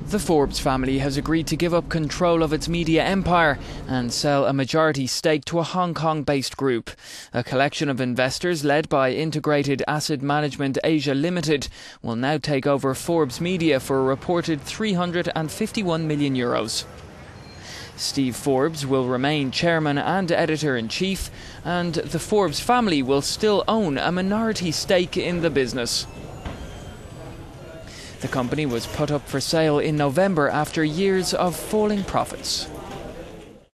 The Forbes family has agreed to give up control of its media empire and sell a majority stake to a Hong Kong-based group. A collection of investors led by Integrated Asset Management Asia Limited will now take over Forbes Media for a reported €351 million. Steve Forbes will remain chairman and editor-in-chief, and the Forbes family will still own a minority stake in the business. The company was put up for sale in November after years of falling profits.